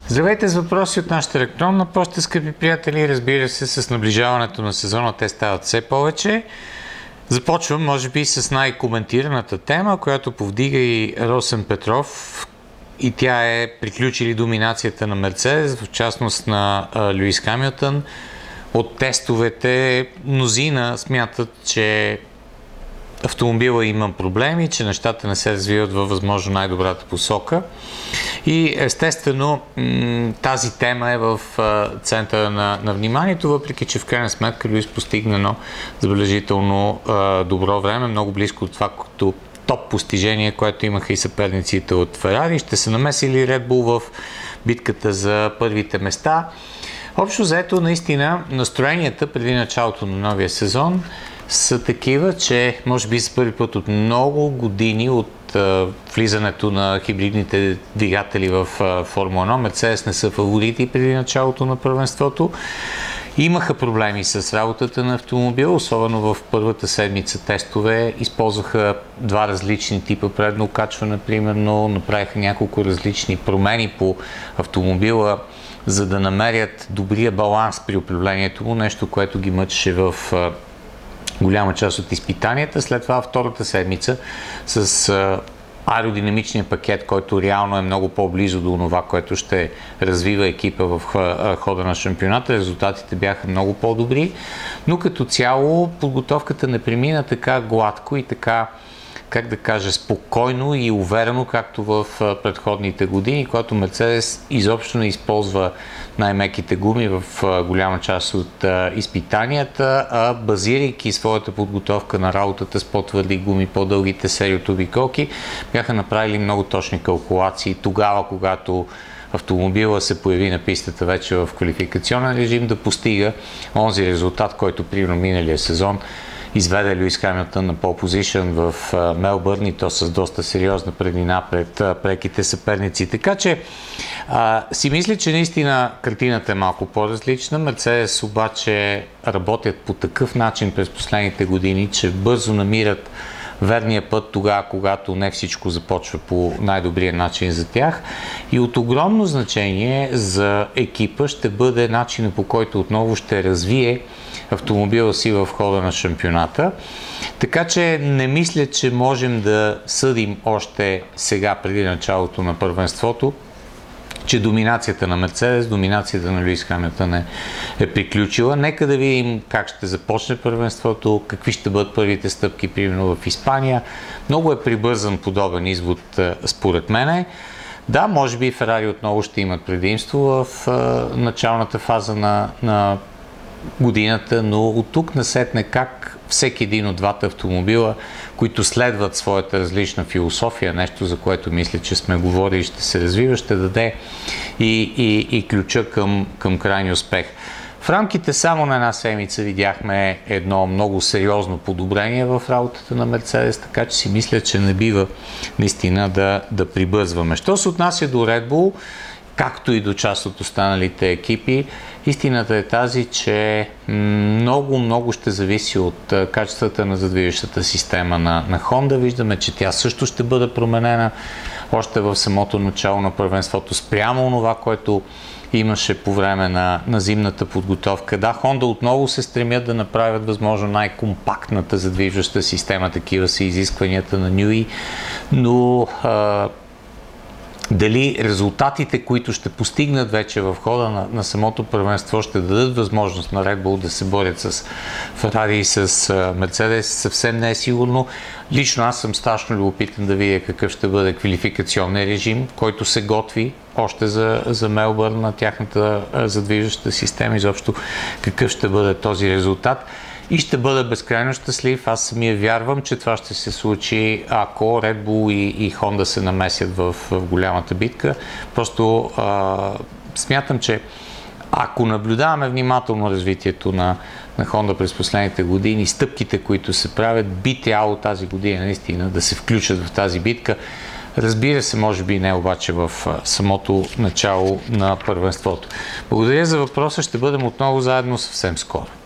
Здравейте с въпроси от нашата електронна поща, скъпи приятели. Разбира се, с наближаването на сезона те стават все повече. Започвам, може би, с най-коментираната тема, която повдига и Росен Петров. И тя е приключили доминацията на Мерцедес, в частност на Луис Хамилтън. От тестовете мнозина смятат, че автомобила има проблеми, че нещата не се развиват във възможно най-добрата посока. И естествено тази тема е в центъра на вниманието, въпреки че в крайна сметка Луис постигна едно забележително добро време, много близко от това, като топ постижение, което имаха и съперниците от Ферари. Ще се намесили Red Bull в битката за първите места. Общо заето, наистина, настроенията преди началото на новия сезон са такива, че може би за първи път от много години от влизането на хибридните двигатели в Формула 1, Мерцедес не са фаворити преди началото на първенството. Имаха проблеми с работата на автомобила, особено в първата седмица тестове. Използваха два различни типа предно качване, примерно, направиха няколко различни промени по автомобила, за да намерят добрия баланс при управлението му, нещо, което ги мъчеше в голяма част от изпитанията. След това втората седмица с аеродинамичния пакет, който реално е много по-близо до това, което ще развива екипа в хода на шампионата. Резултатите бяха много по-добри, но като цяло подготовката не премина така гладко и така, как да кажа, спокойно и уверено, както в предходните години, когато Мерцедес изобщо не използва най-меките гуми в голяма част от изпитанията, а базирайки своята подготовка на работата с по-твърди гуми, по-дългите серии от обиколки, бяха направили много точни калкулации тогава, когато автомобила се появи на пистата вече в квалификационен режим, да постига онзи резултат, който примерно миналия сезон изведе Луис Хамилтън на пол позишън в Мелбърн, и то с доста сериозна преднина пред преките съперници. Така че си мисля, че наистина картината е малко по-различна. Мерцедес обаче работят по такъв начин през последните години, че бързо намират верния път тогава, когато не всичко започва по най-добрия начин за тях. И от огромно значение за екипа ще бъде начинът, по който отново ще развие автомобила си в хода на шампионата. Така че не мисля, че можем да съдим още сега, преди началото на първенството, че доминацията на Мерцедес, доминацията на Луис Хамилтън е приключила. Нека да видим как ще започне първенството, какви ще бъдат първите стъпки, примерно в Испания. Много е прибързан подобен извод, според мене. Да, може би Ферари отново ще имат предимство в началната фаза на годината, но от тук насетне как всеки един от двата автомобила, които следват своята различна философия, нещо за което мисля, че сме говорили, ще се развива, ще даде и ключа към крайния успех. В рамките само на една седмица видяхме едно много сериозно подобрение в работата на Мерцедес, така че си мисля, че не бива наистина да прибързваме. Що се отнася до Red Bull, както и до част от останалите екипи, истината е тази, че много ще зависи от качествата на задвижващата система на Honda. Виждаме, че тя също ще бъде променена още в самото начало на първенството спрямо това, което имаше по време на зимната подготовка. Да, Honda отново се стремят да направят възможно най-компактната задвижваща система, такива са изискванията на Нюи, но дали резултатите, които ще постигнат вече в хода на самото първенство, ще дадат възможност на Red Bull да се борят с Ферари и с Мерцедес, съвсем не е сигурно. Лично аз съм страшно любопитен да видя какъв ще бъде квалификационен режим, който се готви още за Мелбърн на тяхната задвижваща система, изобщо какъв ще бъде този резултат. И ще бъда безкрайно щастлив. Аз самия вярвам, че това ще се случи, ако Red Bull и Honda се намесят в голямата битка. Просто смятам, че ако наблюдаваме внимателно развитието на Honda през последните години, стъпките, които се правят, би трябвало тази година наистина да се включат в тази битка. Разбира се, може би не обаче в самото начало на първенството. Благодаря за въпроса. Ще бъдем отново заедно съвсем скоро.